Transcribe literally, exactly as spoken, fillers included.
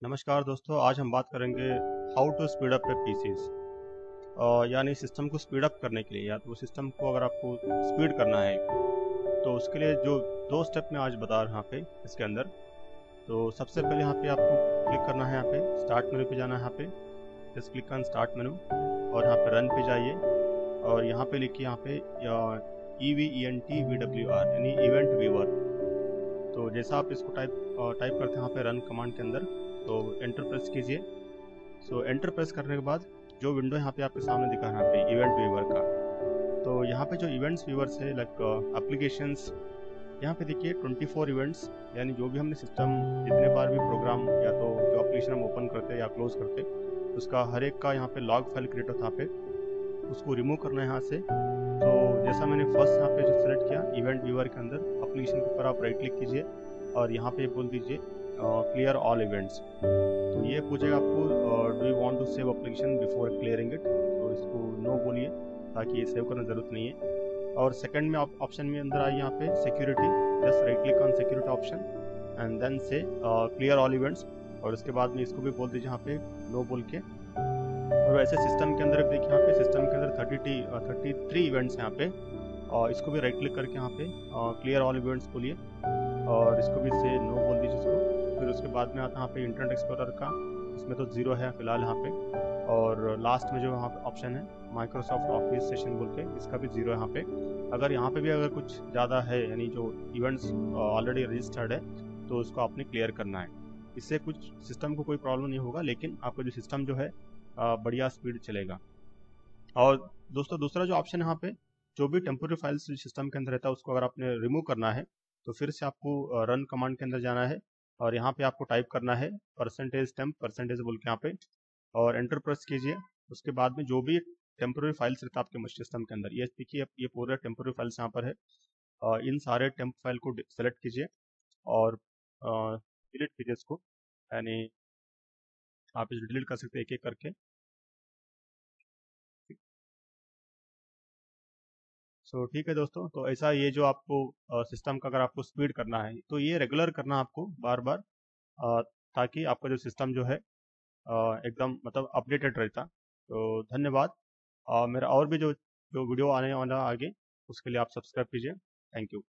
नमस्कार दोस्तों, आज हम बात करेंगे how to speed up a PCs. यानी सिस्टम को स्पीड अप करने के लिए, या तो सिस्टम को अगर आपको स्पीड करना है तो उसके लिए जो दो स्टेप मैं आज बता रहा हूँ यहाँ पे इसके अंदर। तो सबसे पहले यहाँ पे आपको क्लिक करना है, यहाँ पे स्टार्ट मेनू पे जाना है, यहाँ पे just click on start menu और यहाँ पे रन पे जाइए और यहाँ पे लिखिए यहाँ पे E V E N T V W R यानी इवेंट व्यूअर। तो जैसा आप इसको टाइप टाइप करते हैं यहाँ पे रन कमांड के अंदर, तो एंटर प्रेस कीजिए। सो एंटर प्रेस करने के बाद जो विंडो यहाँ पे आपके सामने दिखा है यहाँ पे इवेंट व्यूअर का, तो यहाँ पे जो इवेंट्स व्यूअर्स है लाइक एप्लीकेशंस, यहाँ पे देखिए चौबीस इवेंट्स, यानी जो भी हमने सिस्टम जितने बार भी प्रोग्राम या तो जो एप्लीकेशन हम ओपन करते या क्लोज करते उसका हर एक का यहाँ पे लॉग फाइल क्रिएट होता है, यहाँ पे उसको रिमूव करना है यहाँ से। तो जैसा मैंने फर्स्ट यहाँ पे जो सेलेक्ट किया इवेंट व्यूअर के अंदर एप्लीकेशन के ऊपर आप राइट क्लिक कीजिए और यहाँ पे बोल दीजिए क्लियर ऑल इवेंट्स। तो ये पूछेगा आपको do you want to save application before clearing it, तो इसको नो बोलिए ताकि ये सेव करने ज़रूरत नहीं है। और सेकंड में ऑप्शन में अंदर आइए यहाँ पे security, just right click on security option and then say clear all events, और उसके बाद में इसको भी बोल दीजिए यहाँ पे नो बोल के। और वैसे सिस्टम के अंदर देखिए यहाँ पे सिस्टम के अंदर thirty T thirty three events यहाँ पे, और इसको भी राइट क्लिक करके यहाँ पे क्लियर ऑल इवेंट्स बोलिए और इसको भी से नो बोल दीजिए इसको। फिर उसके बाद में आता है यहाँ पे इंटरनेट एक्सप्लोरर का, इसमें तो जीरो है फिलहाल यहाँ पे। और लास्ट में जो यहाँ पे ऑप्शन है माइक्रोसॉफ्ट ऑफिस सेशन बोल के, इसका भी जीरो है यहाँ पे। अगर यहाँ पे भी अगर कुछ ज़्यादा है यानी जो इवेंट्स ऑलरेडी रजिस्टर्ड है तो उसको आपने क्लियर करना है। इससे कुछ सिस्टम को कोई प्रॉब्लम नहीं होगा, लेकिन आपका जो सिस्टम जो है बढ़िया स्पीड चलेगा। और दोस्तों दूसरा जो ऑप्शन यहाँ पे जो भी टेम्पोररी फाइल्स सिस्टम के अंदर रहता है उसको अगर आपने रिमूव करना है तो फिर से आपको रन कमांड के अंदर जाना है और यहाँ पे आपको टाइप करना है परसेंटेज टेम्प परसेंटेज बोल के यहाँ पे और एंटर प्रेस कीजिए। उसके बाद में जो भी टेम्पोररी फाइल्स रहता है आपके सिस्टम के अंदर, ये देखिए ये पूरे टेम्पोररी फाइल्स यहाँ पर है, इन सारे टेम्प फाइल को सेलेक्ट कीजिए और डिलीट कीजिए इसको, यानी आप इसे डिलीट कर सकते हैं एक एक करके। सो ठीक है दोस्तों, तो ऐसा ये जो आपको सिस्टम का अगर आपको स्पीड करना है तो ये रेगुलर करना आपको बार बार, ताकि आपका जो सिस्टम जो है एकदम मतलब अपडेटेड रहता। तो धन्यवाद। मेरा और भी जो जो वीडियो आने वाला आगे उसके लिए आप सब्सक्राइब कीजिए। Thank you.